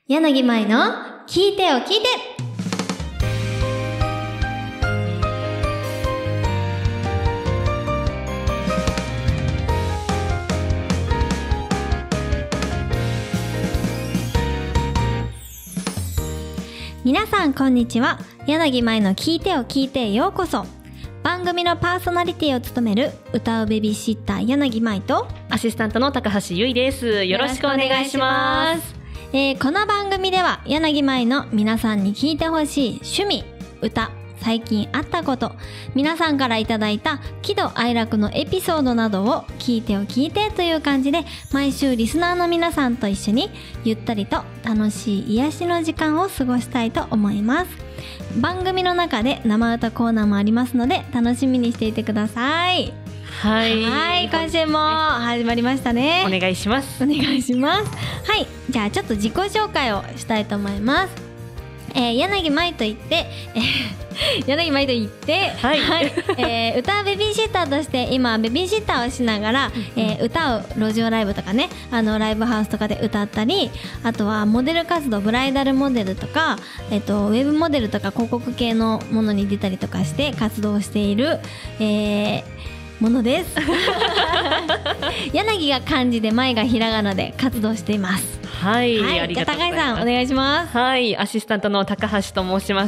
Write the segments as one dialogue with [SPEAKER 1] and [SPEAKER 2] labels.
[SPEAKER 1] 柳舞の聞いてよ聞いて。皆さんこんにちは。柳舞の聞いてよ聞いてへようこそ。番組のパーソナリティを務める歌うベビーシッター柳舞と
[SPEAKER 2] アシスタントの高橋ゆいです。よろしくお願いします。
[SPEAKER 1] この番組では柳舞の皆さんに聞いてほしい趣味、歌、最近あったこと、皆さんからいただいた喜怒哀楽のエピソードなどを聞いてよ聞いてという感じで、毎週リスナーの皆さんと一緒にゆったりと楽しい癒しの時間を過ごしたいと思います。番組の中で生歌コーナーもありますので楽しみにしていてください。
[SPEAKER 2] はい、
[SPEAKER 1] 今週も始まりましたね。
[SPEAKER 2] お願いします。
[SPEAKER 1] お願いします。はい、じゃあちょっと自己紹介をしたいと思います。柳舞と言って、柳舞と言って、歌うベビーシッターとして今ベビーシッターをしながら、歌う路上ライブとかね、ライブハウスとかで歌ったり、あとはモデル活動、ブライダルモデルとか、ウェブモデルとか広告系のものに出たりとかして活動している、ものです柳が漢字で舞がひらがなで活動しています。
[SPEAKER 2] はい、ありがとうございます。
[SPEAKER 1] 高井さんお願いします。
[SPEAKER 2] はい、アシスタントの高橋と申します。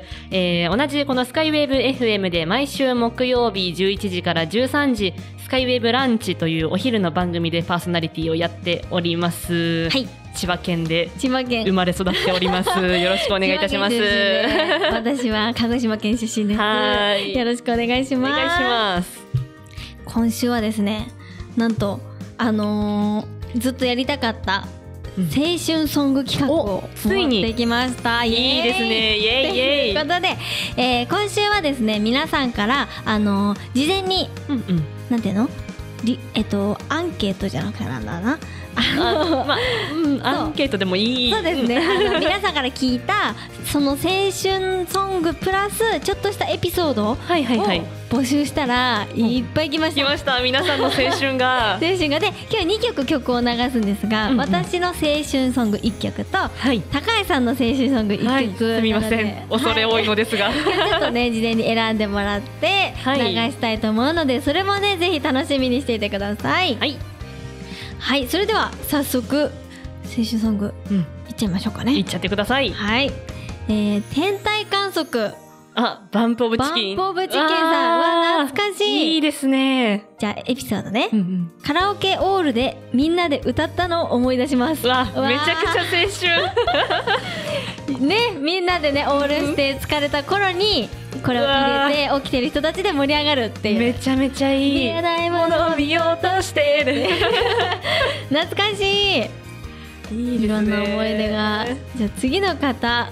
[SPEAKER 2] 同じこのスカイウェーブ FM で毎週木曜日11時から13時スカイウェーブランチというお昼の番組でパーソナリティをやっております。はい、千葉県で生まれ育っております。よろしくお願いいたします。
[SPEAKER 1] 私は鹿児島県出身です。はい、よろしくお願いします。
[SPEAKER 2] お願いします。
[SPEAKER 1] 今週はですね、なんとずっとやりたかった青春ソング企画を
[SPEAKER 2] ついに
[SPEAKER 1] 持ってきました。
[SPEAKER 2] いいですね。イエイイエイ。
[SPEAKER 1] ということで、今週はですね、皆さんから事前に、なんていうの、アンケートじゃなくてなんだな。
[SPEAKER 2] アンケートでもいい。
[SPEAKER 1] そうですね。皆さんから聞いたその青春ソングプラスちょっとしたエピソードを募集したらいっぱい来ました。
[SPEAKER 2] 来ました。皆さんの青春が
[SPEAKER 1] 青春がで、今日2曲を流すんですが、私の青春ソング1曲と、高井さんの青春ソング1曲、
[SPEAKER 2] すみません、恐れ多いのですが、
[SPEAKER 1] 今日ちょっとね事前に選んでもらって流したいと思うので、それもねぜひ楽しみにしていてください。はい、それでは早速青春ソングいっちゃいましょうかね。
[SPEAKER 2] いっちゃってください。
[SPEAKER 1] はい、天体観測、
[SPEAKER 2] バンプオブチキン。
[SPEAKER 1] バンプオブチキンさんは懐かしい。
[SPEAKER 2] いいですね。
[SPEAKER 1] じゃあエピソードね、カラオケオールでみんなで歌ったのを思い出します。
[SPEAKER 2] めちゃくちゃ青
[SPEAKER 1] 春ね、みんなでねオールして疲れた頃にこれを入れて起きてる人たちで盛り上がるっていう、
[SPEAKER 2] めちゃめちゃいい。
[SPEAKER 1] 見えないものを見ようとしてる懐かしい。
[SPEAKER 2] いいですね。
[SPEAKER 1] いろんな思い出が。じゃあ次の方、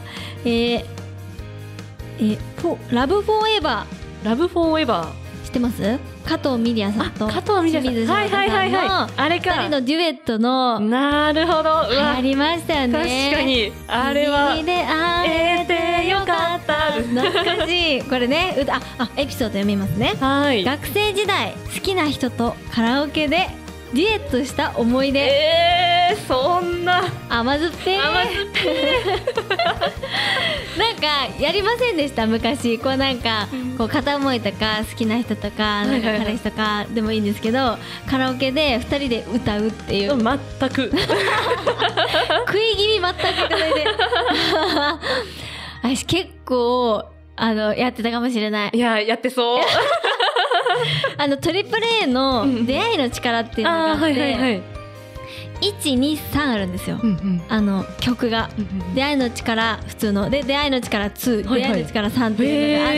[SPEAKER 1] ラブフォーエバー。
[SPEAKER 2] ラブフォーエバー
[SPEAKER 1] 知ってます？加藤ミリアさんと清水翔太さんの2人のデュエットの。
[SPEAKER 2] なるほど。
[SPEAKER 1] ありましたよね。
[SPEAKER 2] 確かにあれは
[SPEAKER 1] 君で会えてよかった。懐かしい。これね、エピソード読みますね。学生時代好きな人とカラオケでデュエットした思い出。
[SPEAKER 2] そんな
[SPEAKER 1] 甘酸っぱい。なんかやりませんでした昔。こうなんかこう片思いとか好きな人とかなんか彼氏とかでもいいんですけど、カラオケで2人で歌うっていう。
[SPEAKER 2] 全く
[SPEAKER 1] 食い気味全くいただいて私結構やってたかもしれない。
[SPEAKER 2] いや、やってそう
[SPEAKER 1] トリプル A の出会いの力っていうのがあって、1、2、3あるんですよ、曲が。出会いの力普通ので、出会いの力2、出会いの力3っていうのがあって、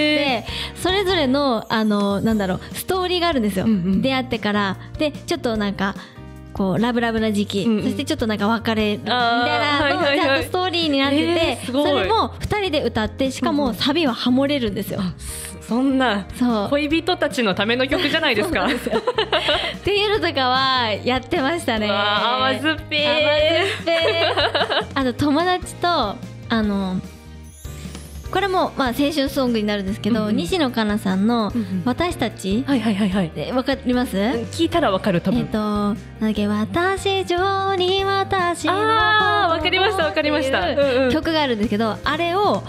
[SPEAKER 1] それぞれのなんだろう、ストーリーがあるんですよ。出会ってからでちょっとなんかこうラブラブな時期、そしてちょっとなんか別れみたいなのちゃんとストーリーになってて、それも2人で歌って、しかもサビはハモれるんですよ。
[SPEAKER 2] そんな恋人たちのための曲じゃないですか
[SPEAKER 1] っていうのとかはやってましたね。
[SPEAKER 2] 甘酸っぱい。
[SPEAKER 1] 友達とこれもまあ青春ソングになるんですけど、西野カナさんの私たち、わかります？
[SPEAKER 2] 聞いたらわかる、多分。
[SPEAKER 1] なんだっけ、私上に私の
[SPEAKER 2] わかりましたわかりました。
[SPEAKER 1] 曲があるんですけど、あれを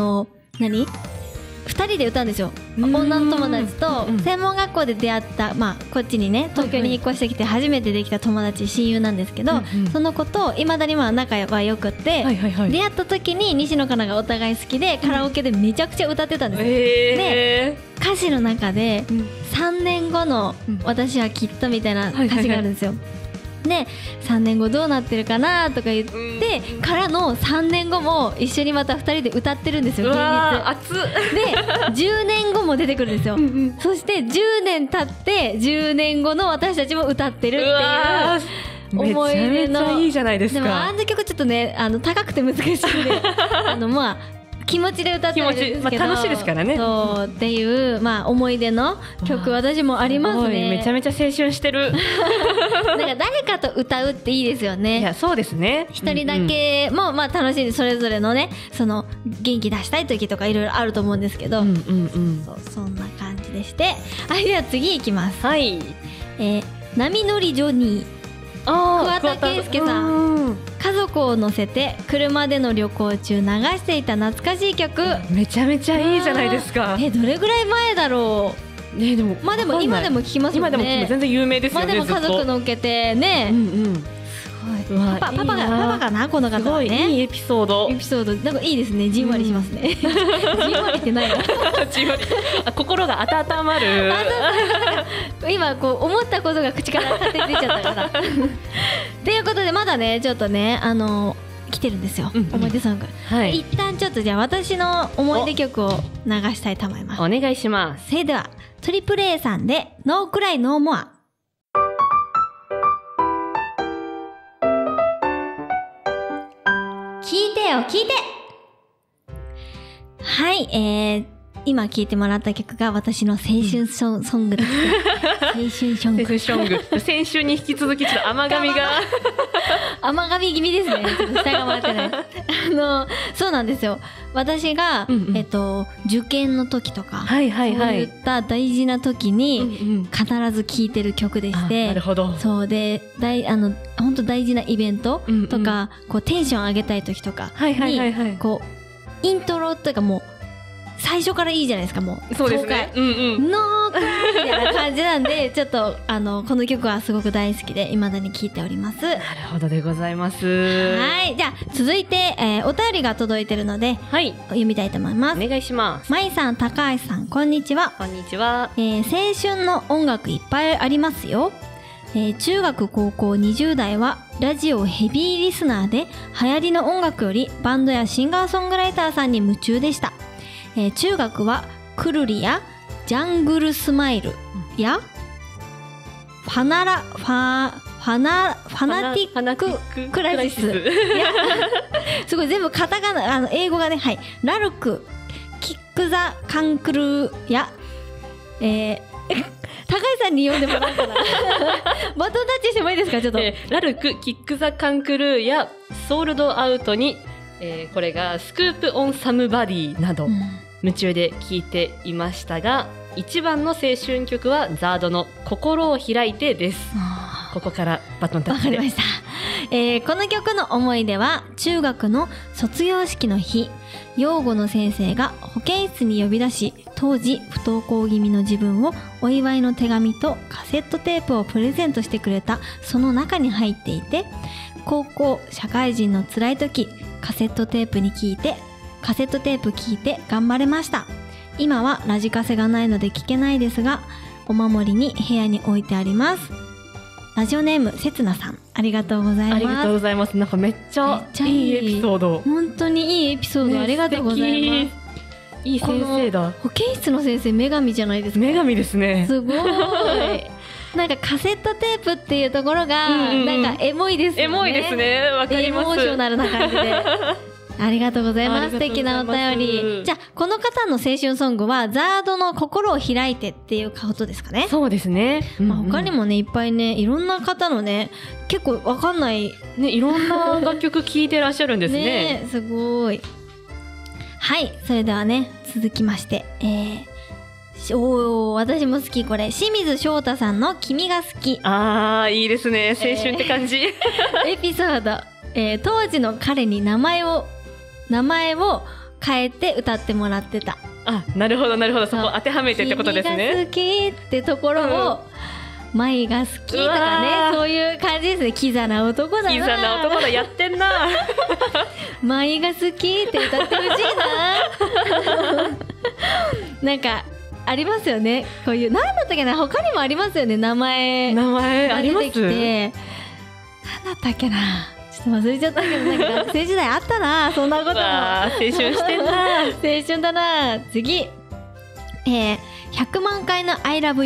[SPEAKER 1] 2人で歌うんですよ。女の友達と専門学校で出会った、まあこっちにね東京に引っ越してきて初めてできた友達、親友なんですけど、その子といまだにまあ仲は良くって、出会った時に西野カナがお互い好きでカラオケでめちゃくちゃ歌ってたんですよ。で歌詞の中で3年後の私はきっとみたいな歌詞があるんですよ。で3年後どうなってるかなとか言ってからの3年後も一緒にまた2人で歌ってるんですよ。現実で10年後も出てくるんですよ。そして10年経って10年後の私たちも歌ってるっていう思い出の。
[SPEAKER 2] めちゃめちゃいいじゃないですか。
[SPEAKER 1] でもあの曲ちょっとね高くて難しいんでまあ気持ちで歌ってるんですけど、
[SPEAKER 2] 楽しいですからね。
[SPEAKER 1] そうっていう、まあ、思い出の曲私もありますね。
[SPEAKER 2] めちゃめちゃ青春してる。
[SPEAKER 1] なんか誰かと歌うっていいですよね。
[SPEAKER 2] いやそうですね。
[SPEAKER 1] 一人だけもまあ楽しい、それぞれのねその元気出したい時とかいろいろあると思うんですけど、そんな感じでして、では次いきます。波乗りジョニー、桑田佳祐さん。家族を乗せて車での旅行中流していた懐かしい曲。
[SPEAKER 2] めちゃめちゃいいじゃないですか。
[SPEAKER 1] どれぐらい前だろう。でもまあでも今でも聞きますもんね。
[SPEAKER 2] 今でも全然有名ですよね。
[SPEAKER 1] まあでも家族乗っけてね。すごい。パパかなこの方はね。
[SPEAKER 2] すごいいいエピソード。
[SPEAKER 1] なんかいいですね。じんわりしますね。じんわりってないな。
[SPEAKER 2] じんわり。心が温まる。
[SPEAKER 1] 今こう思ったことが口から勝手に出ちゃったから。ということでまだねちょっとね来てるんですよ。思い出ソング。一旦ちょっとじゃあ私の思い出曲を流したいと思います。
[SPEAKER 2] お願いします。
[SPEAKER 1] それではトリプル A さんでノークライノーモア。聞いてよ聞いて。はい、今聴いてもらった曲が私の青春ソングです。青春ソング。
[SPEAKER 2] 先週に引き続きちょっと甘噛みが
[SPEAKER 1] 甘噛み気味ですね。ちょっと下が回ってない。そうなんですよ。私が受験の時とかそういった大事な時に必ず聴いてる曲でして、
[SPEAKER 2] なるほど。
[SPEAKER 1] そうで本当大事なイベントとかこうテンション上げたい時とかにこうイントロというかもう最初からいいじゃないですか。もう
[SPEAKER 2] そうですね。
[SPEAKER 1] ノークライみたいな感じなんでちょっとこの曲はすごく大好きで未だに聴いております。
[SPEAKER 2] なるほどでございます。
[SPEAKER 1] はい、じゃあ続いて、お便りが届いてるので、読みたいと思います。
[SPEAKER 2] お願いします。
[SPEAKER 1] まいさん、高橋さん、こんにちは。
[SPEAKER 2] こんにちは。
[SPEAKER 1] 青春の音楽いっぱいありますよ。中学高校20代はラジオヘビーリスナーで流行りの音楽よりバンドやシンガーソングライターさんに夢中でした。中学はくるりやジャングルスマイルやファナティッククラシスすごい全部カタカナ英語がね、ラルクキックザカンクルや高橋さんに読んでもらおうかな。バトンタッチしてもいいですかちょっと。
[SPEAKER 2] ラルクキックザカンクルやソールドアウトに、これがスクープオンサムバディなど、夢中で聴いていましたが、一番の青春曲はザードの心を開いてです。ここからバトンタッチで。
[SPEAKER 1] わかりました。この曲の思い出は中学の卒業式の日、養護の先生が保健室に呼び出し、当時不登校気味の自分をお祝いの手紙とカセットテープをプレゼントしてくれたその中に入っていて、高校社会人の辛い時カセットテープ聞いて頑張れました。今はラジカセがないので聞けないですが、お守りに部屋に置いてあります。ラジオネームせつなさん、ありがとうございます。
[SPEAKER 2] ありがとうございます。なんかめっちゃいいエピソード。
[SPEAKER 1] 本当にいいエピソード、ありがとうございます。
[SPEAKER 2] いい先生だ。
[SPEAKER 1] 保健室の先生女神じゃないですか。
[SPEAKER 2] 女神ですね。
[SPEAKER 1] すごい。なんかカセットテープっていうところがなんかエモいですね。
[SPEAKER 2] エモいですね。わかります。
[SPEAKER 1] エモーショナルな感じで。ありがとうございます。素敵なお便り。じゃあこの方の青春ソングはザードの心を開いてっていうことですかね。
[SPEAKER 2] そうですね。
[SPEAKER 1] 他にもねいっぱいねいろんな方のね結構わかんない
[SPEAKER 2] ねいろんな楽曲聴いてらっしゃるんですね。
[SPEAKER 1] ねすごい。 はい、それではね、続きまして、私も好きこれ、清水翔太さんの君が好き。
[SPEAKER 2] あー、いいですね、青春って感じ。
[SPEAKER 1] エピソード、当時の彼に名前を変えて歌ってもらってた。
[SPEAKER 2] あ、なるほどなるほど、そこ当てはめてってことですね。
[SPEAKER 1] 君が好きってところを、舞が好きとかね、そういう感じですね。キザな男だな。
[SPEAKER 2] キザな男だ、やってんな。
[SPEAKER 1] 舞が好きって歌ってほしいな。なんかありますよね、こういう。何だったっけな、他にもありますよね、名前
[SPEAKER 2] あります。
[SPEAKER 1] 出てきて、何だったっけな、ちょっと忘れちゃったけど、なんか学生時代あったな、そんなことも。
[SPEAKER 2] 青春してんな。
[SPEAKER 1] 青春だな。次、100万回の I love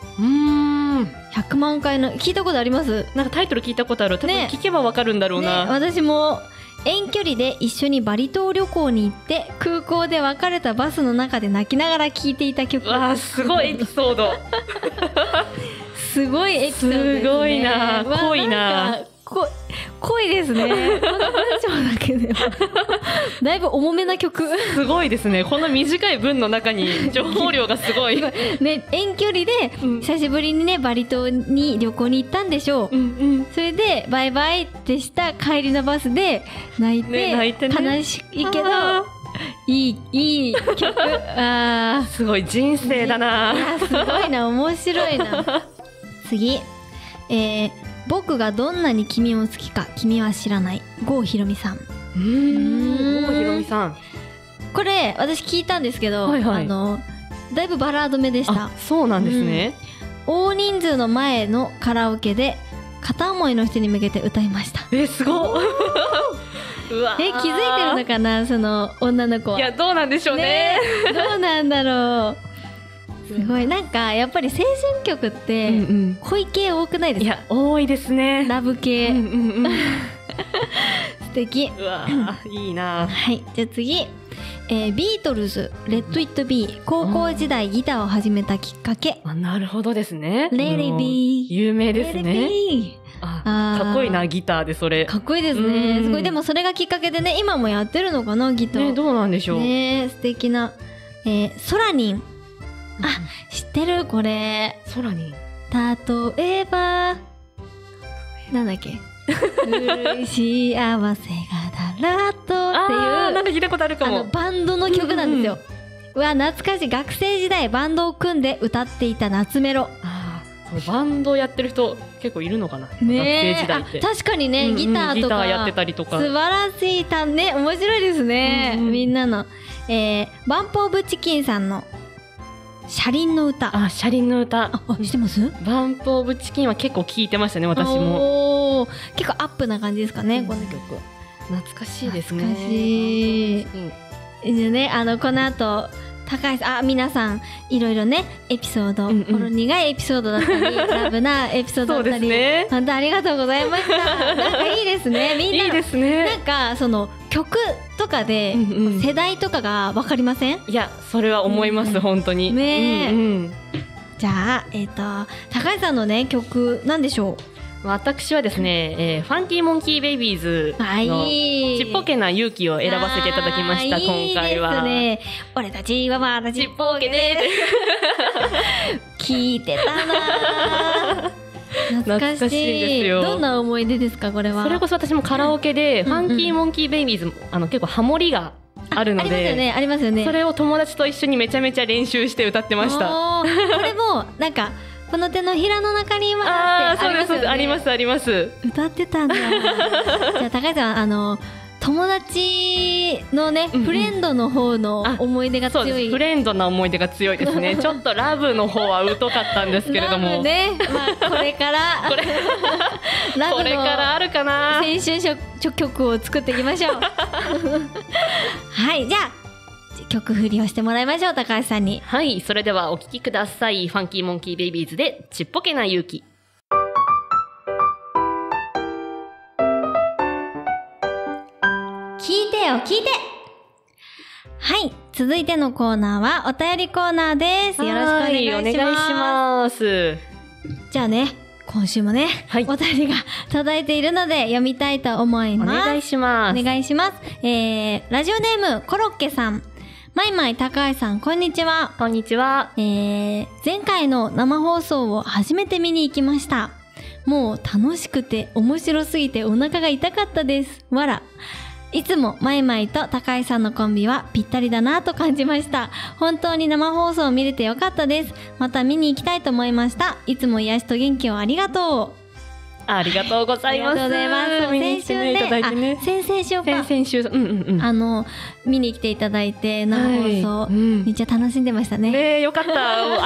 [SPEAKER 1] you。100万回の、聞いたことあります？
[SPEAKER 2] なんかタイトル聞いたことある。多分聞けばわかるんだろうな。
[SPEAKER 1] 私も遠距離で一緒にバリ島旅行に行って空港で別れたバスの中で泣きながら聴いていた曲。
[SPEAKER 2] わあ、すごいエピソード。
[SPEAKER 1] すごいエピソードですね。
[SPEAKER 2] すごいな、濃いな。
[SPEAKER 1] 濃いですね。この文章だけでもだいぶ重めな曲。
[SPEAKER 2] すごいですね。この短い文の中に情報量がすごい。
[SPEAKER 1] ね、遠距離で久しぶりにね、バリ島に旅行に行ったんでしょう。それでバイバイってした帰りのバスで泣いて、悲しいけどいい曲。あ、
[SPEAKER 2] すごい人生だな。
[SPEAKER 1] すごいな、面白いな。次、僕がどんなに君を好きか君は知らない、郷ひろみさん。郷
[SPEAKER 2] ひろみさん、
[SPEAKER 1] これ私聞いたんですけど、だいぶバラード目でした。
[SPEAKER 2] そうなんですね。
[SPEAKER 1] 大人数の前のカラオケで片思いの人に向けて歌いました。
[SPEAKER 2] すごい。うわ、
[SPEAKER 1] 気づいてるのかな、その女の子は。
[SPEAKER 2] いや、どうなんでしょうね。
[SPEAKER 1] どうなんだろう。すごい、なんかやっぱり青春曲って恋系多くないですか？
[SPEAKER 2] いや、多いですね。
[SPEAKER 1] ラブ系。素敵。
[SPEAKER 2] うわ、いいな。
[SPEAKER 1] はい、じゃあ次、ビートルズレッド・イット・ビー。高校時代ギターを始めたきっかけ。
[SPEAKER 2] なるほどですね。
[SPEAKER 1] レディビー、
[SPEAKER 2] 有名ですね。かっこいいな、ギターでそれ。
[SPEAKER 1] かっこいいですね。すごい。でもそれがきっかけでね、今もやってるのかな、ギター。
[SPEAKER 2] どうなんでしょう
[SPEAKER 1] ね。素敵な、ソラニン。あ、知ってるこれ。
[SPEAKER 2] ソラニン。
[SPEAKER 1] 例えばなんだっけ。幸せがだらっとっていう、
[SPEAKER 2] なんか聞いたことあるかも。
[SPEAKER 1] バンドの曲なんですよ。うわ、懐かしい。学生時代バンドを組んで歌っていた夏メロ。
[SPEAKER 2] バンドやってる人結構いるのかな、学生時代って。
[SPEAKER 1] 確かにね、ギターとか
[SPEAKER 2] やってたりとか。
[SPEAKER 1] 素晴らしいね、面白いですね。みんなの、バンプオブチキンさんの車輪の歌。
[SPEAKER 2] 車輪の歌。
[SPEAKER 1] 知ってます？
[SPEAKER 2] バンプオブチキンは結構聞いてましたね、私も。
[SPEAKER 1] 結構アップな感じですかね、この曲。
[SPEAKER 2] 懐かしいですね。
[SPEAKER 1] 懐かしい。でね、この後高橋さん、皆さんいろいろね、エピソード、ほろ苦いエピソードだったり、ラブなエピソードだったり、本当ありがとうございました。なんかいいですね、みんな。
[SPEAKER 2] いいですね。
[SPEAKER 1] なんかその曲とかで世代とかがわかりません？
[SPEAKER 2] いや、それは思います、本当に。
[SPEAKER 1] ね。じゃあ、高橋さんのね、曲なんでしょう？
[SPEAKER 2] 私はですね、ファンキーモンキーベイビーズのちっぽけな勇気を選ばせていただきました。今回は。いいですね。俺たちはまだちっぽけで聞いてたな。懐かしいですよ。どんな思い出ですか、これは？それこそ私もカラオケでファンキーモンキーベイビーズ、結構ハモリがあるので、
[SPEAKER 1] ありますよね。
[SPEAKER 2] それを友達と一緒にめちゃめちゃ練習して歌ってました。
[SPEAKER 1] これもなんかこの手のひらの中にはってありますよね。
[SPEAKER 2] ありますあります。
[SPEAKER 1] 歌ってたんだ。じゃあ高橋さん、友達のね、フレンドの方の思い出が強い。そうです、フレンドの思い出が強いですね。ちょっとラブの方は疎かったんですけれども。ラブね、まあこれからこれからあるかな。青春曲を作っていきましょう。はい、じゃあ曲振りをしてもらいましょう、高橋さんに。はい、それではお聴きください。ファンキーモンキーベイビーズでちっぽけな勇気。聞いてよ聞いて。はい、続いてのコーナーはお便りコーナーです。よろしくお願いします。お願いします。じゃあね、今週もね、お便りが届いているので読みたいと思います。お願いします。お願いします。ラジオネームコロッケさん。 まいまい高橋さん、こんにちは。
[SPEAKER 2] こんにちは。
[SPEAKER 1] 前回の生放送を初めて見に行きました。もう楽しくて面白すぎてお腹が痛かったです。わら。いつもまいまいと高橋さんのコンビはぴったりだなと感じました。本当に生放送を見れてよかったです。また見に行きたいと思いました。いつも癒しと元気をありがとう。
[SPEAKER 2] ありがとうございます。
[SPEAKER 1] ありがとうございます。先週ね、先々週か。
[SPEAKER 2] 先々週、
[SPEAKER 1] 見に来ていただいて生放送、めっちゃ楽しんでましたね。
[SPEAKER 2] ね、よかった。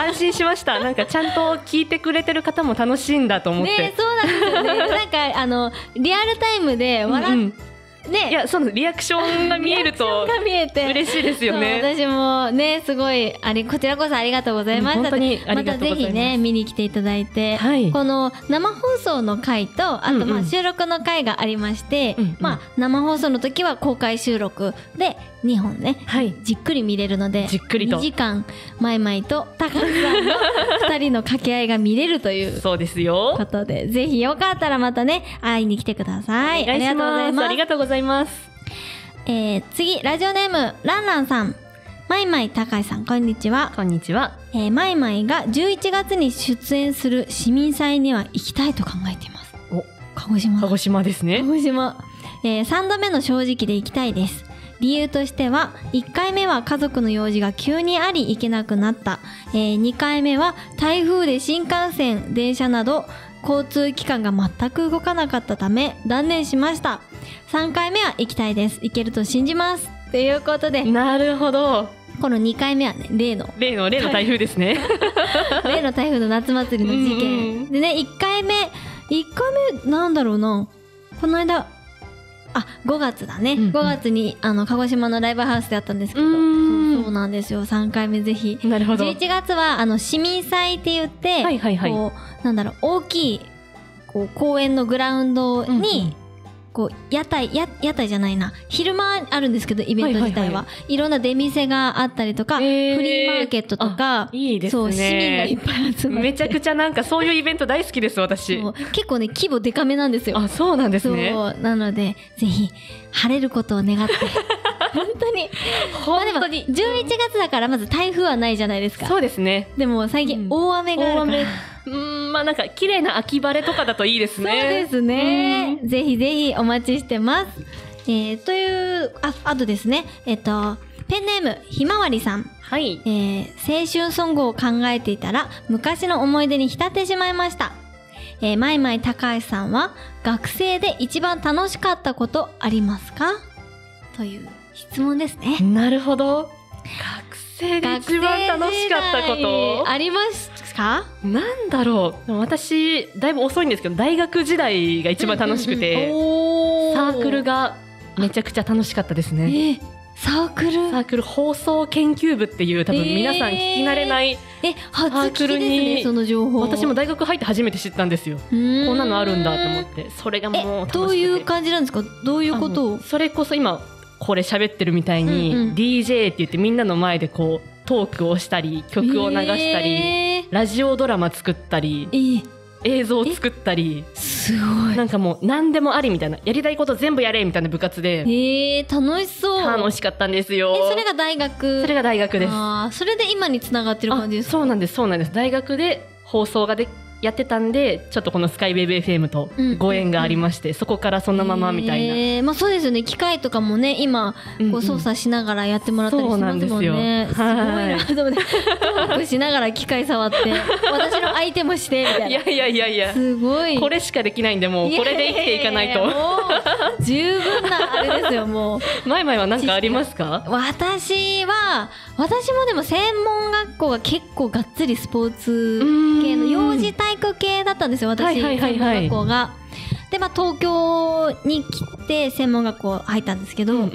[SPEAKER 2] 安心しました。なんかちゃんと聞いてくれてる方も楽しいんだと思って。
[SPEAKER 1] ね、そうなんですよね。なんかリアルタイムで笑って。ね、
[SPEAKER 2] いや、そのリアクションが見えると嬉しいですよね。
[SPEAKER 1] 私もね、すごいこちらこそありがとうございました。
[SPEAKER 2] 本当にありがとうございます。
[SPEAKER 1] またぜひね、見に来ていただいて、この生放送の回と、あと収録の回がありまして、生放送の時は公開収録で2本ね、じっくり見れるので、
[SPEAKER 2] じっくりと
[SPEAKER 1] 2時間まいまいと高橋さんの2人の掛け合いが見れるという
[SPEAKER 2] そうですよ
[SPEAKER 1] ことで、ぜひよかったらまたね、会いに来てください。
[SPEAKER 2] お願いします。ありがとうございます。
[SPEAKER 1] 次、ラジオネームランランさん。まいまい高橋さん、こんにちは。
[SPEAKER 2] こんにちは。
[SPEAKER 1] まいまいが11月に出演する市民祭には行きたいと考えています。鹿児島
[SPEAKER 2] ですね。
[SPEAKER 1] 鹿児島。3度目の正直で行きたいです。理由としては、1回目は家族の用事が急にあり行けなくなった。2回目は台風で新幹線、電車など交通機関が全く動かなかったため断念しました。3回目は行きたいです。行けると信じます。ということで。
[SPEAKER 2] なるほど。
[SPEAKER 1] この2回目はね、例の
[SPEAKER 2] 台風ですね。
[SPEAKER 1] 例の台風の夏祭りの事件。でね、1回目なんだろうな。この間、5月だね。5月に鹿児島のライブハウスでやったんですけど、そうなんですよ。3回目ぜひ。
[SPEAKER 2] なるほど。
[SPEAKER 1] 11月は市民祭って言って、こうなんだろう、大きいこう公園のグラウンドに、こう屋台じゃないな、昼間あるんですけど、イベント自体はいろんな出店があったりとか、フリーマーケットとか、
[SPEAKER 2] いいですね。
[SPEAKER 1] そう、市民がいっぱい集まって、
[SPEAKER 2] めちゃくちゃなんかそういうイベント大好きです。私
[SPEAKER 1] 結構ね、規模デカめなんですよ。
[SPEAKER 2] そうなんですね。
[SPEAKER 1] そうなので、ぜひ晴れることを願って本当にでも11月だからまず台風はないじゃないですか。
[SPEAKER 2] そうですね。
[SPEAKER 1] でも最近大雨があるから、
[SPEAKER 2] なんか綺麗な秋晴れとかだといいですね。
[SPEAKER 1] そうですね。ぜひぜひお待ちしてます。というあとですね、ペンネームひまわりさん。
[SPEAKER 2] はい。
[SPEAKER 1] 青春ソングを考えていたら昔の思い出に浸ってしまいました。まいまい高橋さんは学生で一番楽しかったことありますか？という質問ですね。
[SPEAKER 2] なるほど。学生で一番楽しかったこと
[SPEAKER 1] ありますか？
[SPEAKER 2] なんだろう。私だいぶ遅いんですけど、大学時代が一番楽しくて、サークルがめちゃくちゃ楽しかったですね。
[SPEAKER 1] サークル
[SPEAKER 2] 放送研究部っていう、多分皆さん聞き慣れないサークルに、
[SPEAKER 1] その情報
[SPEAKER 2] 私も大学入って初めて知ったんですよ。こんなのあるんだと思って、それがもう楽しくて。
[SPEAKER 1] どういう感じなんですか？どういうことを？
[SPEAKER 2] それこそ今これ喋ってるみたいに、DJ って言ってみんなの前でこうトークをしたり、曲を流したり、ラジオドラマ作ったり、映像を作ったり、
[SPEAKER 1] すごい。
[SPEAKER 2] なんかもう何でもありみたいな、やりたいこと全部やれみたいな部活で、
[SPEAKER 1] 楽しそう。
[SPEAKER 2] 楽しかったんですよ。
[SPEAKER 1] それが大学？
[SPEAKER 2] それが大学です。
[SPEAKER 1] それで今につながってる感じですか？
[SPEAKER 2] そうなんです。大学で放送がやってたんで、ちょっとこのスカイウェブ FM とご縁がありまして、そこからそのままみたいな。
[SPEAKER 1] そうですよね。機械とかもね、今こう操作しながらやってもらったりしますもんね。そうなんですよ。すごいなと思って、トークしながら機械触って私の相手もしてみたいな。
[SPEAKER 2] いや
[SPEAKER 1] すごい。
[SPEAKER 2] これしかできないんで、もうこれで生きていかないと。
[SPEAKER 1] 十分なあれですよ。もう
[SPEAKER 2] まいまいは何かありますか？
[SPEAKER 1] 私もでも専門学校が結構がっつりスポーツ系の幼児体育系だったんですよ。私、専門学校が。で、東京に来て専門学校入ったんですけど、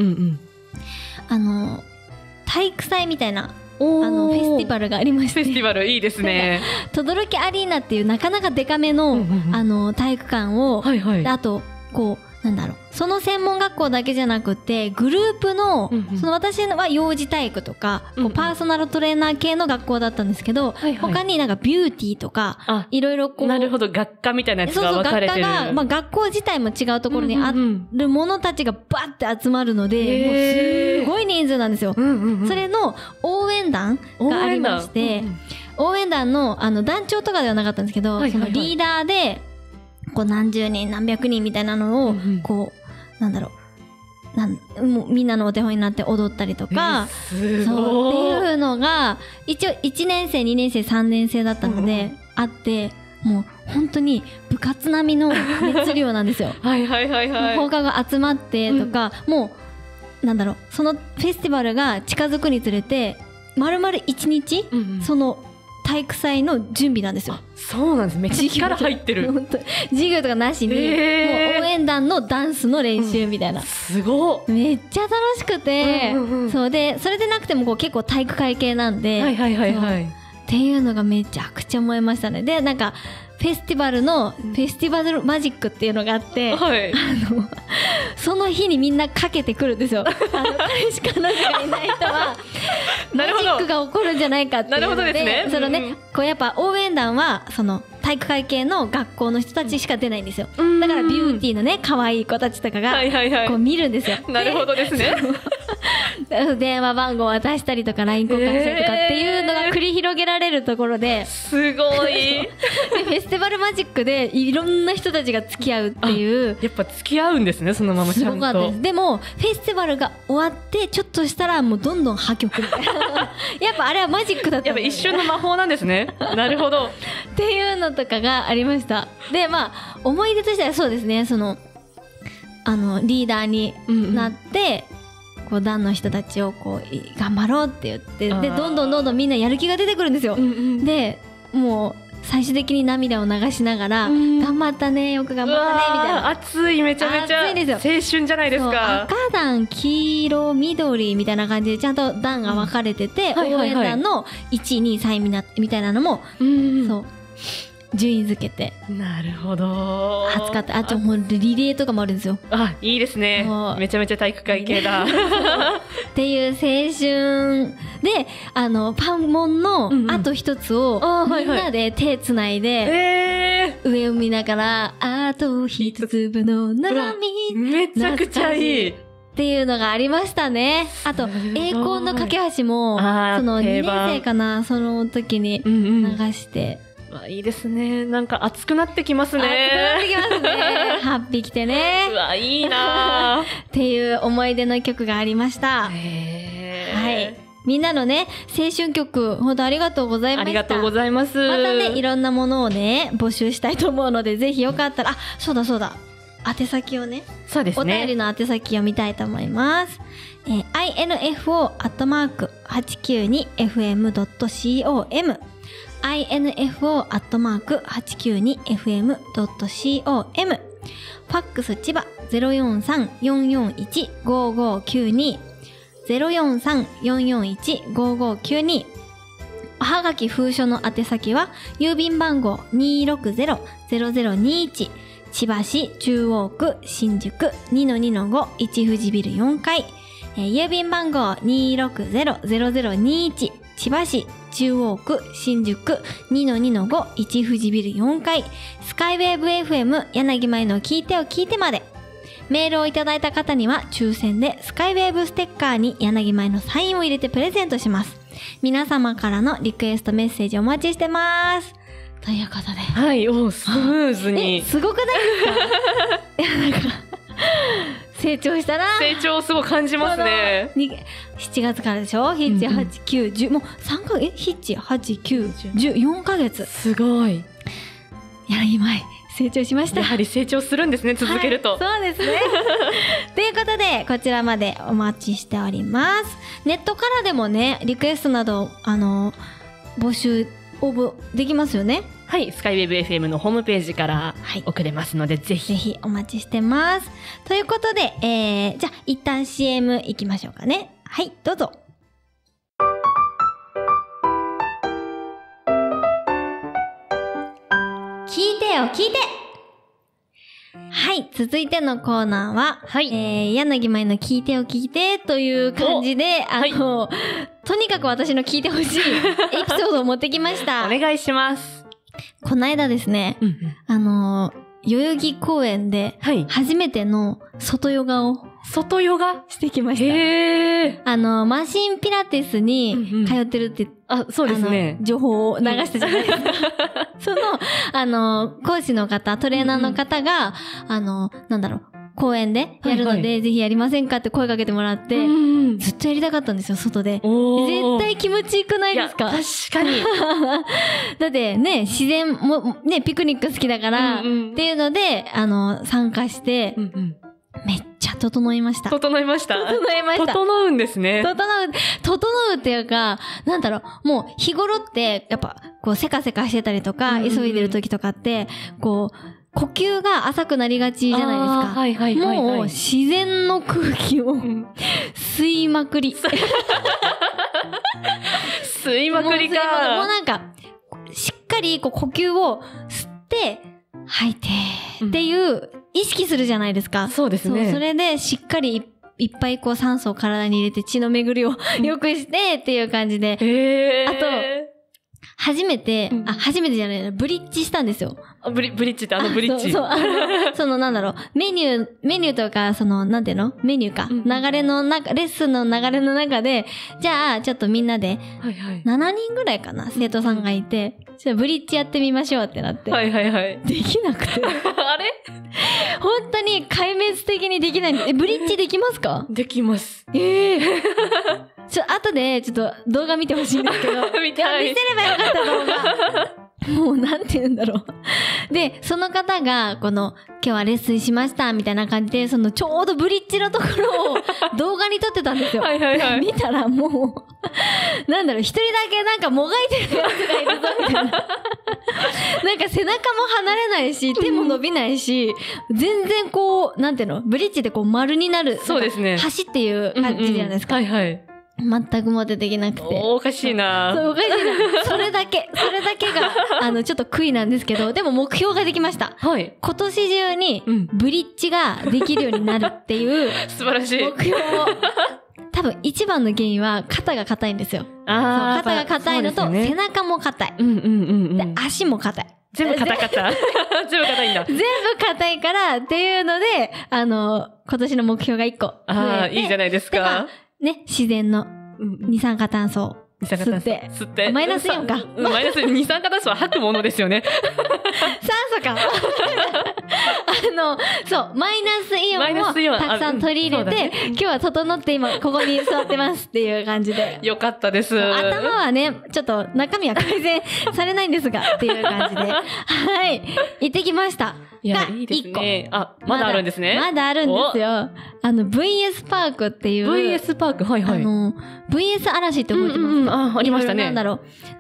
[SPEAKER 1] 体育祭みたいなフェスティバルがありまして。
[SPEAKER 2] フェスティバルいいですね。
[SPEAKER 1] 等々力アリーナっていうなかなかデカめの体育館を、あとこうなんだろう、その専門学校だけじゃなくてグループの、その私は幼児体育とか、こうパーソナルトレーナー系の学校だったんですけど、他になんかビューティーとかいろいろこう、
[SPEAKER 2] なるほど、学科みたいなやつが分かれてる。
[SPEAKER 1] 学科が、まあ、学校自体も違うところにある者たちがバッて集まるので、もうすごい人数なんですよ。それの応援団がありまして、応援団の団長とかではなかったんですけど、そのリーダーでこう何十人何百人みたいなのをこう、なんだろう、もうみんなのお手本になって踊ったりとか、
[SPEAKER 2] すごい。
[SPEAKER 1] そうっていうのが一応1年生2年生3年生だったので、あって、もう本当に部活並みの熱量なんですよ。
[SPEAKER 2] はいはいはいはい。
[SPEAKER 1] 放課後集まってとか、もうなんだろう、そのフェスティバルが近づくにつれて丸々1日、その体育祭の準備なんですよ。
[SPEAKER 2] そうなんです。めっちゃ力入ってる。
[SPEAKER 1] 本当授業とかなしに、もう応援団のダンスの練習みたいな。
[SPEAKER 2] すご
[SPEAKER 1] い。めっちゃ楽しくて、そうで、それでなくてもこう結構体育会系なんで、
[SPEAKER 2] はいはいはいはい。
[SPEAKER 1] っていうのがめちゃくちゃ思いましたね。で、なんかフェスティバルマジックっていうのがあって、その日にみんなかけてくるんですよ。彼氏彼女がいない人はマジックが起こるんじゃないかっていうので、なるほどですね。そのね、こうやっぱ応援団はその体育会系の学校の人たちしか出ないんですよ。だからビューティーのね、可愛い子たちとかがこう見るんですよ。
[SPEAKER 2] なるほどですね。
[SPEAKER 1] 電話番号を渡したりとか LINE 交換したりとかっていうのが繰り広げられるところで、
[SPEAKER 2] すごい。
[SPEAKER 1] でフェスティバルマジックでいろんな人たちが付き合うっていう。
[SPEAKER 2] やっぱ付き合うんですね、そのままちゃんと。すごかったです。
[SPEAKER 1] でもフェスティバルが終わってちょっとしたらもうどんどん破局みたいな。やっぱあれはマジックだった。
[SPEAKER 2] やっぱ一瞬の魔法なんですね。なるほど。
[SPEAKER 1] っていうのとかがありました。で、まあ思い出としてはそうですね、そのリーダーになって、こう団の人たちをこう頑張ろうって言って、でどんどんみんなやる気が出てくるんですよ。でもう最終的に涙を流しながら、頑張ったね、よく頑張ったねみたいな。
[SPEAKER 2] 熱い、めちゃめちゃ青春じゃないですか。
[SPEAKER 1] 赤団、黄色、緑みたいな感じでちゃんと団が分かれてて、応援団の1位2位3位みたいなのも、そう順位付けて。なるほど。暑かった。もうリレーとかもあるんですよ。
[SPEAKER 2] いいですね。めちゃめちゃ体育会系だ。
[SPEAKER 1] っていう青春で、パンモンのあと一つをみんなで手つないで、上を見ながら、あと一粒の波。
[SPEAKER 2] めちゃくちゃいい。
[SPEAKER 1] っていうのがありましたね。あと、栄光の架け橋も、その2年生かな、その時に流して、
[SPEAKER 2] いいですね。なんか熱くなってきますね。
[SPEAKER 1] 熱くなってきますね。8匹てね。
[SPEAKER 2] いいな
[SPEAKER 1] っていう思い出の曲がありました。はい。みんなのね、青春曲、本当ありがとうございました。
[SPEAKER 2] ありがとうございます。
[SPEAKER 1] またね、いろんなものをね、募集したいと思うので、ぜひよかったら、そうだ。宛先をね。
[SPEAKER 2] そうですね。
[SPEAKER 1] お便りの宛先を読みたいと思います。info@892fm.com info@892fm.com ファックス千葉 043-441-5592 043-441-5592 おはがき封書の宛先は郵便番号 260-0021 千葉市中央区新宿 2-2-5 一富士ビル4階郵便番号 260-0021 千葉市中央区新宿 2-2-5 一富士ビル4階スカイウェーブ FM 柳前の聞いてよ聞いてまでメールをいただいた方には抽選でスカイウェーブステッカーに柳前のサインを入れてプレゼントします。皆様からのリクエストメッセージお待ちしてます。ということで、
[SPEAKER 2] はい、スムーズに
[SPEAKER 1] すごくないですか？いやなんか成長したな。
[SPEAKER 2] 成長すごい感じますね。
[SPEAKER 1] 7月からでしょ。7、8、9、10もう3ヶ月、7、8、9、10、4ヶ月。
[SPEAKER 2] すごい。
[SPEAKER 1] 柳前成長しました。
[SPEAKER 2] やはり成長するんですね、続けると。
[SPEAKER 1] そうですね。ということでこちらまでお待ちしております。ネットからでもねリクエストなど募集応募できますよね。
[SPEAKER 2] はい、スカイウェブ FM のホームページから送れますので、ぜ
[SPEAKER 1] ひお待ちしてます。ということで、じゃあ一旦 CM 行きましょうかね。はい、どうぞ。聞いてよ聞いて。 はい、続いてのコーナーは、
[SPEAKER 2] はい。
[SPEAKER 1] 柳舞の聞いてよ聞いてという感じで、
[SPEAKER 2] はい、
[SPEAKER 1] とにかく私の聞いてほしいエピソードを持ってきました。
[SPEAKER 2] お願いします。
[SPEAKER 1] この間ですね、代々木公園で、初めての外ヨガを、
[SPEAKER 2] 外ヨガ
[SPEAKER 1] してきました。
[SPEAKER 2] へー。
[SPEAKER 1] マシンピラティスに通ってるって、
[SPEAKER 2] そうですね。
[SPEAKER 1] 情報を流したじゃないですか。その、講師の方、トレーナーの方が、公園でやるので、ぜひやりませんかって声かけてもらって、ずっとやりたかったんですよ、外で。絶対気持ちよくないですか？
[SPEAKER 2] 確かに。
[SPEAKER 1] だってね、自然も、ね、ピクニック好きだから、っていうので、参加して、めっちゃ整いました。
[SPEAKER 2] 整いました。
[SPEAKER 1] 整
[SPEAKER 2] うんですね。
[SPEAKER 1] 整うっていうか、もう日頃って、やっぱ、こう、せかせかしてたりとか、急いでる時とかって、こう、呼吸が浅くなりがちじゃないですか。もう自然の空気を吸いまくり。
[SPEAKER 2] 吸いまくりか。
[SPEAKER 1] もうなんか、しっかりこう呼吸を吸って、吐いてっていう意識するじゃないですか。
[SPEAKER 2] そうですね。
[SPEAKER 1] それでしっかりいっぱいこう酸素を体に入れて血の巡りを良くしてっていう感じで。あと、初めてじゃないな、ブリッジしたんですよ。
[SPEAKER 2] ブリッジってブリッジ。
[SPEAKER 1] メニューとか、なんていうの？メニューか。流れの中、レッスンの流れの中で、じゃあ、ちょっとみんなで、7人ぐらいかな、生徒さんがいて、じゃあブリッジやってみましょうってなって。できなくて。
[SPEAKER 2] あれ？
[SPEAKER 1] 本当に壊滅的にできないんです。ブリッジできますか？
[SPEAKER 2] できます。
[SPEAKER 1] 後で、ちょっと動画見てほしいんですけど。
[SPEAKER 2] 見せれ
[SPEAKER 1] ばよかった動画。もう、なんて言うんだろう。で、その方が、今日はレッスンしました、みたいな感じで、ちょうどブリッジのところを動画に撮ってたんですよ。見たらもう、一人だけもがいてるやつがいるぞ、みたいな。背中も離れないし、手も伸びないし、全然なんていうの、ブリッジで丸になる。
[SPEAKER 2] そうですね。
[SPEAKER 1] 橋っていう感じじゃないですか。全くもってできなくて。
[SPEAKER 2] おかしいな。
[SPEAKER 1] おかしいな。それだけが、ちょっと悔いなんですけど、でも目標ができました。今年中に、ブリッジができるようになるっていう、
[SPEAKER 2] 素晴らしい。
[SPEAKER 1] 目標を。多分一番の原因は肩が硬いんですよ。肩が硬いのと、背中も硬い。で、足も硬い。
[SPEAKER 2] 全部硬かった。全部硬いんだ。
[SPEAKER 1] 全部硬いからっていうので、今年の目標が1個増えて。
[SPEAKER 2] いいじゃないですか。
[SPEAKER 1] ね、自然の二酸化炭素を吸って。マイナスイオンか。
[SPEAKER 2] マイナス二酸化炭素は吐くものですよね。
[SPEAKER 1] 酸素か。そう、マイナスイオンをたくさん取り入れて、今日は整って今ここに座ってますっていう感じで。
[SPEAKER 2] よかったです。
[SPEAKER 1] 頭はね、ちょっと中身は改善されないんですが、っていう感じで。行ってきました。
[SPEAKER 2] いや、いいですね。まだあるんですね。
[SPEAKER 1] まだあるんですよ。VS パークっていう。
[SPEAKER 2] VS パーク、
[SPEAKER 1] VS 嵐って覚えてますか？
[SPEAKER 2] ありましたね。
[SPEAKER 1] なんだろ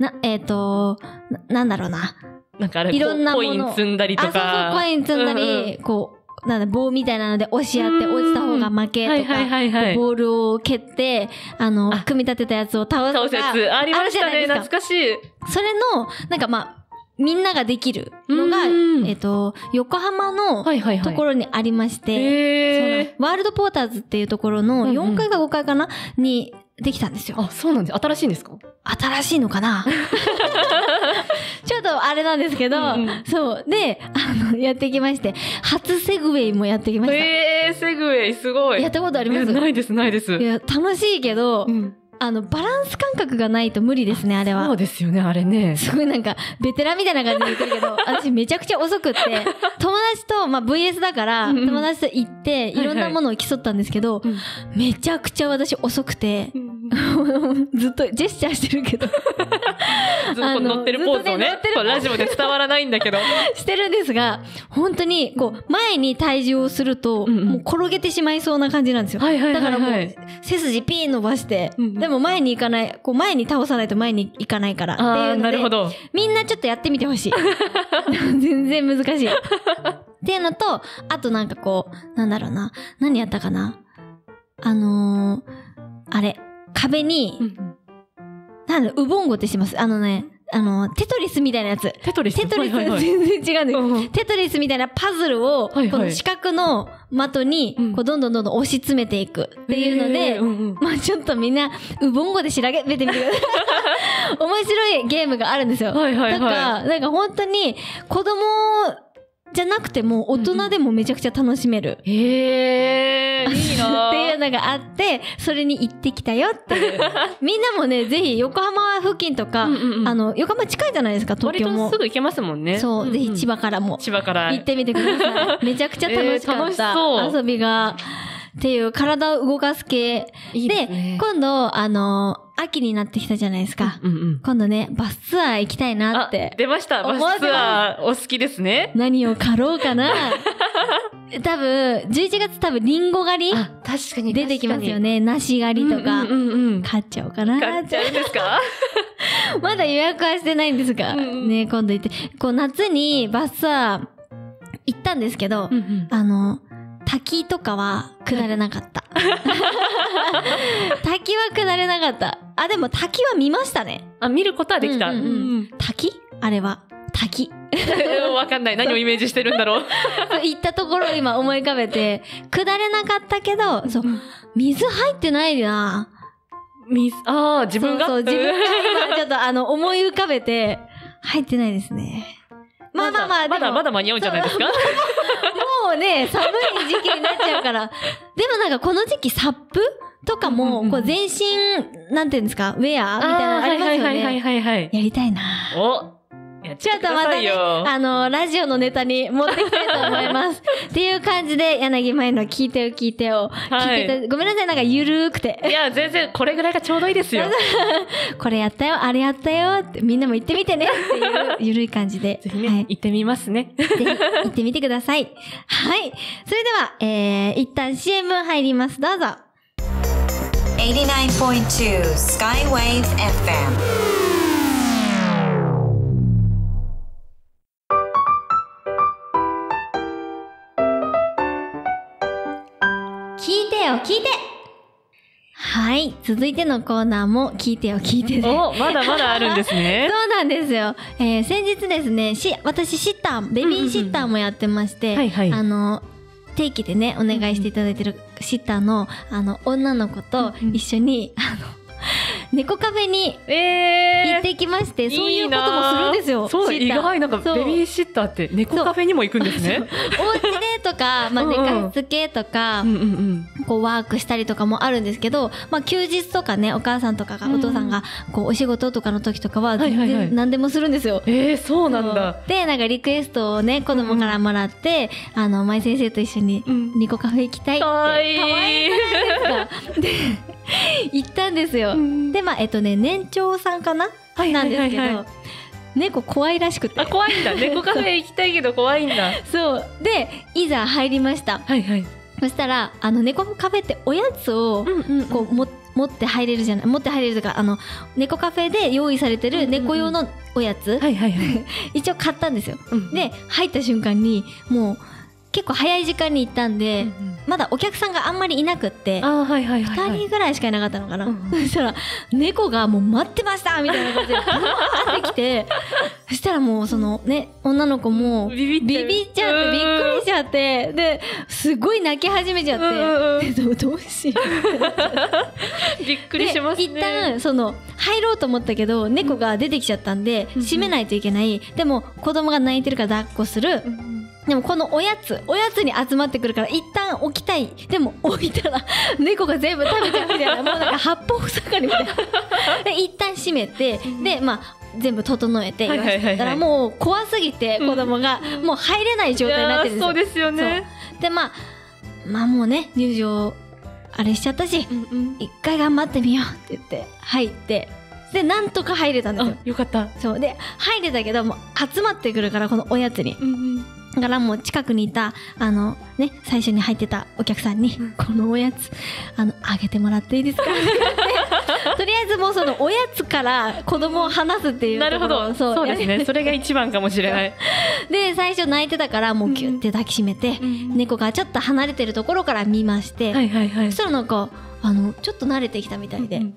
[SPEAKER 1] うな。
[SPEAKER 2] いろんなコイン積んだりとか。
[SPEAKER 1] コイン積んだり、棒みたいなので押し合って落ちた方が負けとか、ボールを蹴って、組み立てたやつを倒すとか。
[SPEAKER 2] 倒すやつ。ありましたね。懐かしい。
[SPEAKER 1] それの、みんなができるのが、横浜のところにありまして、ワールドポーターズっていうところの4階か5階かなにできたんですよ。
[SPEAKER 2] そうなんです。新しいんですか？
[SPEAKER 1] 新しいのかなちょっとあれなんですけど、そう。で、やってきまして、初セグウェイもやってきました。
[SPEAKER 2] セグウェイすごい。
[SPEAKER 1] やったことあります？
[SPEAKER 2] ないです。
[SPEAKER 1] いや、楽しいけど、バランス感覚がないと無理ですね、あれは。
[SPEAKER 2] そうですよね、あれね。
[SPEAKER 1] すごいベテランみたいな感じで言ってるけど、私めちゃくちゃ遅くって、友達と、VS だから、友達と行って、いろんなものを競ったんですけど、めちゃくちゃ私遅くて、ずっとジェスチャーしてるけど。
[SPEAKER 2] ずっと乗ってるポーズをね、ラジオで伝わらないんだけど。
[SPEAKER 1] してるんですが、本当に、前に体重をすると、もう転げてしまいそうな感じなんですよ。だからもう、背筋ピーン伸ばして、でも前に行かない、前に倒さないと前に行かないからっていうので、
[SPEAKER 2] なるほど。
[SPEAKER 1] みんなちょっとやってみてほしい。全然難しい。っていうのと、あとなんだろうな。何やったかな。あれ、壁に、ウボンゴってします。 テトリスみたいなやつ。
[SPEAKER 2] テトリス
[SPEAKER 1] 全然違うんです。テトリスみたいなパズルを、この四角の的に、どんどん押し詰めていくっていうので、まあちょっとみんな、ウボンゴで調べてみてください。面白いゲームがあるんですよ。なんか本当に、子供じゃなくても大人でもめちゃくちゃ楽しめる。
[SPEAKER 2] いいな
[SPEAKER 1] っていうのがあって、それに行ってきたよっていう。みんなもね、ぜひ横浜付近とか、横浜近いじゃないですか、東京も。
[SPEAKER 2] 割とすぐ行けますもんね。
[SPEAKER 1] そう、ぜひ千葉からも。行ってみてください。めちゃくちゃ楽しかった。遊びが。っていう体を動かす系。で、今度、秋になってきたじゃないですか。今度ね、バスツアー行きたいなって。
[SPEAKER 2] 出ました。バスツアーお好きですね。
[SPEAKER 1] 何を狩ろうかな。多分、11月多分リンゴ狩り
[SPEAKER 2] 確かに
[SPEAKER 1] 出てきますよね。梨狩りとか。買っちゃおうかな。
[SPEAKER 2] 買っちゃうんですか？
[SPEAKER 1] まだ予約はしてないんですが、ね、今度行って。夏にバスツアー行ったんですけど、滝とかは下れなかった。滝は下れなかった。でも滝は見ましたね。
[SPEAKER 2] 見ることはできた。
[SPEAKER 1] 滝？あれは。滝。
[SPEAKER 2] わかんない。何をイメージしてるんだろう。
[SPEAKER 1] 行ったところを今思い浮かべて、下れなかったけど、そう、水入ってないな。
[SPEAKER 2] 自分が？
[SPEAKER 1] そう、自分が今ちょっと思い浮かべて、入ってないですね。まだ
[SPEAKER 2] 間に合うんじゃないですか？
[SPEAKER 1] もうね、寒い時期になっちゃうから。でもなんかこの時期サップとかも、全身、なんていうんですか、ウェアみたいなのありますよね。やりたいな。ちょっとまたね、ラジオのネタに持ってきたいと思います。っていう感じで、柳舞の聞いてよ聞いてよ。ごめんなさい、なんかゆるーくて。
[SPEAKER 2] いや、全然これぐらいがちょうどいいですよ。
[SPEAKER 1] これやったよ、あれやったよって、みんなも行ってみてねっていうゆるい感じで。
[SPEAKER 2] ぜひね、行ってみますね。
[SPEAKER 1] ぜひ行ってみてください。はい。それでは、一旦 CM 入ります。どうぞ。
[SPEAKER 3] 89.2 Skywave FM。
[SPEAKER 1] 聞いて。はい。続いてのコーナーも聞いてよ聞いてね。
[SPEAKER 2] まだまだあるんですね。
[SPEAKER 1] そうなんですよ。先日ですね、私シッター、ベビーシッターもやってまして、定期でね、お願いしていただいてるシッターの、女の子と一緒に、猫カフェに行ってきまして、そういうこともするんですよ。
[SPEAKER 2] そう、意外、なんかベビーシッターって猫カフェにも行くんですね。
[SPEAKER 1] お家でとか、寝かしつけとか、こうワークしたりとかもあるんですけど、休日とかね、お母さんとかが、お父さんが、こうお仕事とかの時とかは、全然何でもするんですよ。
[SPEAKER 2] そうなんだ。
[SPEAKER 1] で、なんかリクエストをね、子供からもらって、舞先生と一緒に猫カフェ行きたいって。かわいい。かわいいじゃないですか。で、行ったんですよ。で、年長さんかななんですけど、猫怖いらしくて。
[SPEAKER 2] 怖いんだ。猫カフェ行きたいけど怖いんだ。
[SPEAKER 1] そう。で、いざ入りました。そしたら、猫カフェっておやつを、こう、持って入れるじゃない。持って入れるとか、猫カフェで用意されてる猫用のおやつ。一応買ったんですよ。で、入った瞬間に、もう、結構早い時間に行ったんで、まだお客さんがあんまりいなくって、2人ぐらいしかいなかったのかな。そしたら、猫がもう待ってましたみたいな感じで、バーってきて、そしたらもうそのね、女の子もビビっちゃって、びっくりしちゃって、で、すごい泣き始めちゃって、どうしよ
[SPEAKER 2] う。びっくりしますね。
[SPEAKER 1] 一旦、入ろうと思ったけど、猫が出てきちゃったんで、閉めないといけない。でも、子供が泣いてるから抱っこする。でもこのおやつに集まってくるから一旦置きたい。でも置いたら猫が全部食べちゃうみたいな、もうなんか八方塞がりみたいな。で、一旦閉めて、で、全部整えて言わせてたら、もう怖すぎて子供がもう入れない状態になってるんですよ。
[SPEAKER 2] そうですよね。
[SPEAKER 1] で、もうね、入場あれしちゃったし、一回頑張ってみようって言って入って、で、なんとか入れたんですよ。
[SPEAKER 2] よかった。
[SPEAKER 1] そう。で、入れたけど、もう集まってくるから、このおやつに。だからもう近くにいた、最初に入ってたお客さんに、このおやつ、あげてもらっていいですかとりあえずもうそのおやつから子供を離すっていう。
[SPEAKER 2] なるほど。そうですね。それが一番かもしれない。
[SPEAKER 1] で、最初泣いてたから、もうギュッて抱きしめて、猫がちょっと離れてるところから見まして、そしたらなんか、ちょっと慣れてきたみたいで、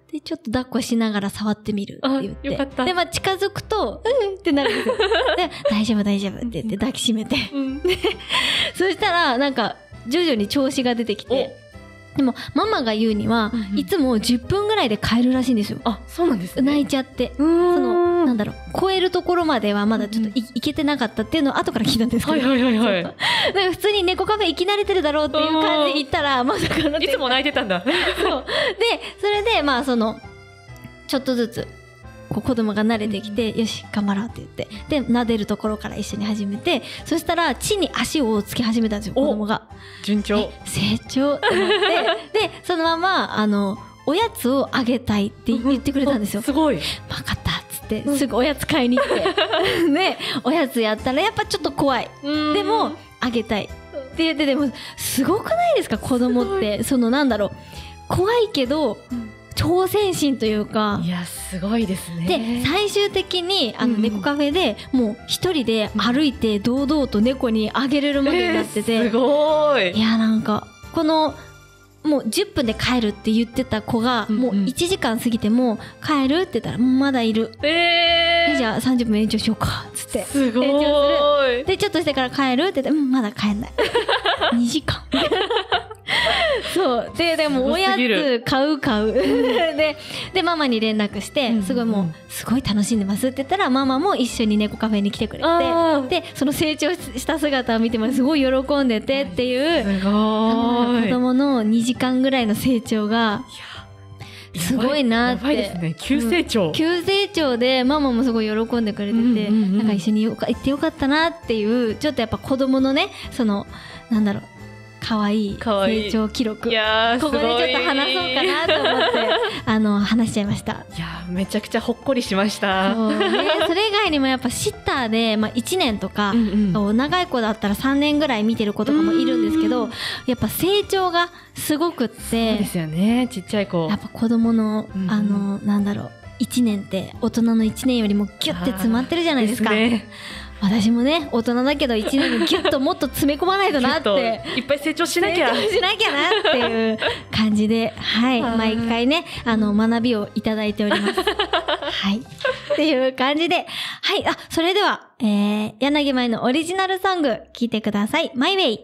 [SPEAKER 1] で、ちょっと抱っこしながら触ってみるって言って。
[SPEAKER 2] よかった。
[SPEAKER 1] で、近づくと、ってなるんですよ。で、大丈夫大丈夫って言って抱きしめて。で、そしたら、なんか、徐々に調子が出てきて、でもママが言うには、いつも10分ぐらいで帰るらしいんですよ。
[SPEAKER 2] あ、そうなんですね。
[SPEAKER 1] 泣いちゃって。なんだろう、超えるところまではまだちょっといけてなかったっていうのを後から聞いたんですけど。だから普通に猫カフェ行き慣れてるだろうっていう感じで行ったら、まさかの。
[SPEAKER 2] いつも泣いてたんだ。そう。で、
[SPEAKER 1] それで、まあちょっとずつ、子供が慣れてきて、よし頑張ろうって言って、で撫でるところから一緒に始めて、そしたら地に足をつき始めたんですよ、子供が。
[SPEAKER 2] 順調。
[SPEAKER 1] 成長って思ってで、そのままおやつをあげたいって言ってくれたんですよ。
[SPEAKER 2] すごい。
[SPEAKER 1] 分かったっつってすぐおやつ買いに行ってで、おやつやったらやっぱちょっと怖い、でもあげたいって言って、でもすごくないですか、子供って。なんだろう、怖いけど挑戦心というか。
[SPEAKER 2] いや、すごいですね。
[SPEAKER 1] で、最終的に猫カフェでもう一人で歩いて堂々と猫にあげれるまでになってて、
[SPEAKER 2] すごい。
[SPEAKER 1] いや、なんかもう10分で帰るって言ってた子が、もう1時間過ぎても帰るって言ったら、まだいる。じゃあ30分延長しようかっつって。
[SPEAKER 2] すごい。
[SPEAKER 1] で、ちょっとしてから帰るって言って、まだ帰んない。2時間。そうでもおやつ買うでママに連絡して、すごいもうすごい楽しんでますって言ったら、ママも一緒に猫カフェに来てくれて、でその成長した姿を見てもすごい喜んでてっていう、
[SPEAKER 2] すごい。
[SPEAKER 1] 子供の2時間ぐらいの成長がすごいなって。
[SPEAKER 2] やばいですね。急成長。
[SPEAKER 1] 急成長でママもすごい喜んでくれてて、なんか一緒に行ってよかったなっていう、ちょっとやっぱ子供のね、なんだろう、可愛い成長記録、ここでちょっと話そうかなと思って話しちゃいました。
[SPEAKER 2] いや、めちゃくちゃほっこりしました。
[SPEAKER 1] それ以外にもやっぱシッターで、1年とか、長い子だったら3年ぐらい見てる子とかもいるんですけど、やっぱ成長がすごくって。そう
[SPEAKER 2] ですよね、ちっちゃい子。
[SPEAKER 1] やっぱ子供のなんだろう、1年って大人の1年よりもギュッて詰まってるじゃないですか。私もね、大人だけど1年にギュッともっと詰め込まないとなって
[SPEAKER 2] いっぱい成長しなきゃな
[SPEAKER 1] っていう感じで、はい、毎回ね学びをいただいております。はいっていう感じで、はい、それでは、柳舞のオリジナルソング聴いてください。マイウェイ。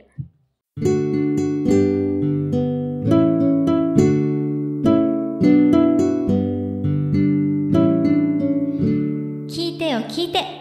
[SPEAKER 1] 聞いてよ聞いて。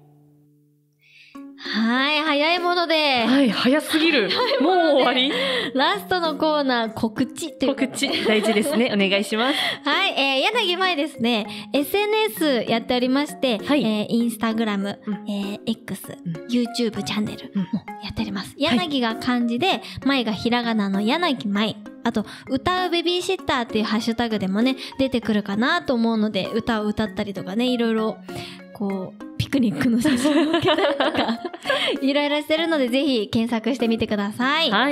[SPEAKER 1] はい、早いもので。
[SPEAKER 2] はい、早すぎる。もう終わり？
[SPEAKER 1] ラストのコーナー、告知という
[SPEAKER 2] 告知、大事ですね。お願いします。
[SPEAKER 1] はい、柳舞ですね、SNS やっておりまして、インスタグラム、X、YouTube チャンネルもやっております。柳が漢字で、舞がひらがなの柳舞。あと、歌うベビーシッターっていうハッシュタグでもね、出てくるかなと思うので、歌を歌ったりとかね、いろいろ、ピクニックの写真を載っけたりとか、いろいろしてるので、ぜひ検索してみてください。
[SPEAKER 2] はい。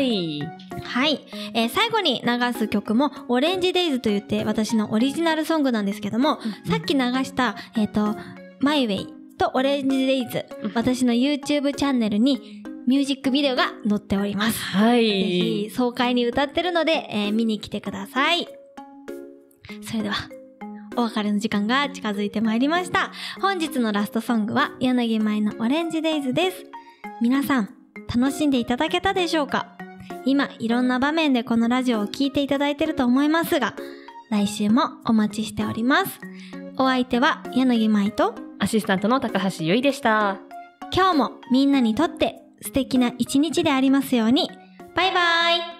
[SPEAKER 1] はい。最後に流す曲も、オレンジデイズと言って、私のオリジナルソングなんですけども、さっき流した、マイウェイとオレンジデイズ、私の YouTube チャンネルに、ミュージックビデオが載っております。
[SPEAKER 2] はい。
[SPEAKER 1] ぜひ、爽快に歌ってるので、見に来てください。それでは、お別れの時間が近づいてまいりました。本日のラストソングは柳舞のオレンジデイズです。皆さん、楽しんでいただけたでしょうか？今、いろんな場面でこのラジオを聴いていただいていると思いますが、来週もお待ちしております。お相手は柳舞と
[SPEAKER 2] アシスタントの高橋由衣でした。
[SPEAKER 1] 今日もみんなにとって素敵な一日でありますように。バイバイ。